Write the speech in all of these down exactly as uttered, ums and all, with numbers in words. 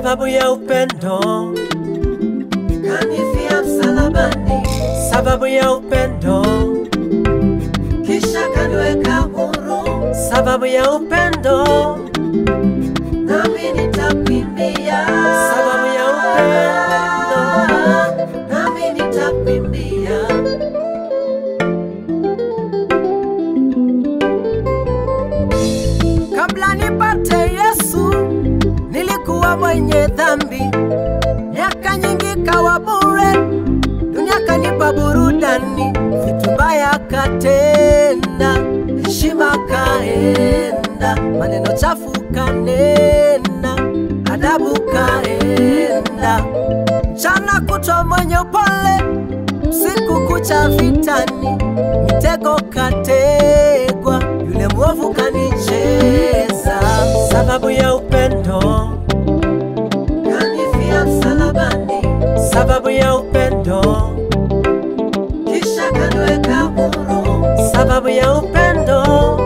sababu ya upendo kanifia msalabani, sababu ya upendo kisha kaniweka huru, sababu ya upendo nami nitakuimbia, sababu ya upendo nami nitakuimbia. Kabla nipate Yesu nilikuwa mwenye dhambi, miaka nyingi kawa bure, dunia kanipa burudani, vitu mbaya katenda, heshima kaenda, maneno chafu kanena, adabu kaenda, mchana kutwa mwenye upole, siku kucha vitani, mitego kategwa, yule mwovu kanicheza, sababu ya upendo Kanifia msalabani, sababu ya upendo kisha kaniweka huru, sababu ya upendo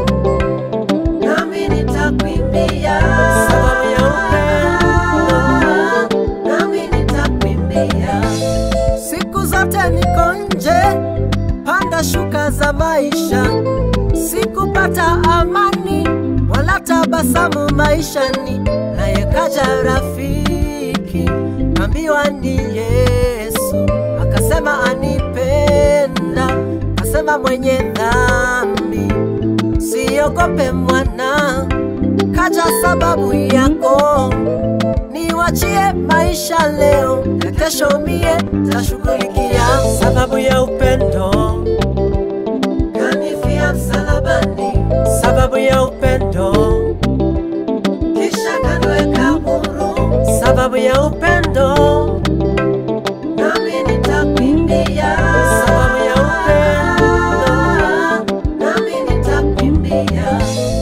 nami nitakuimbia, sababu ya upendo nami nitakuimbia. siku zote niko nje, panda shuka za maisha, sikupata amani wala tabasamu maishani, naye kaja rafiki, ambiwa ni Yesu, akasema anipenda, akasema mwenye dhambi siogope mwana, kaja sababu yako, niwachie maisha leo, na kesho mie tashughulikia, sababu ya upendo Kanifia msalabani, sababu ya upendo kisha kaniweka huru, sababu ya upendo nami nitakuimbia, sababu ya upendo nami nitakuimbia.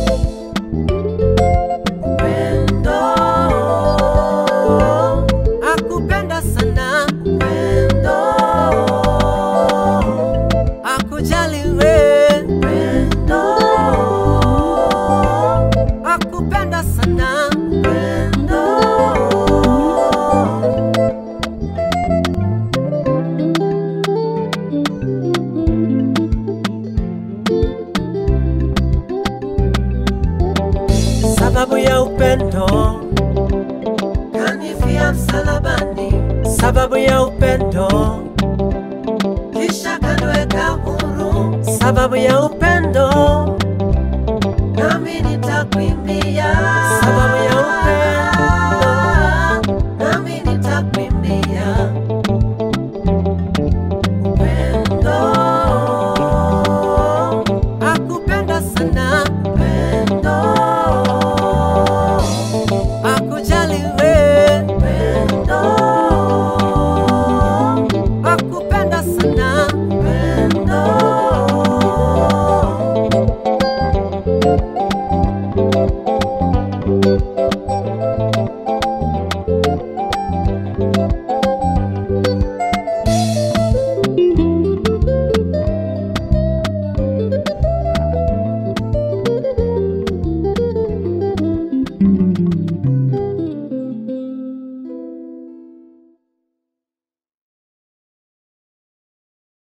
upendo akupenda sana, Upendo, akujali we, upendo, akupenda sana, upendo. sababu ya upendo Kanifia msalabani, sababu ya upendo kisha kaniweka huru, sababu ya upendo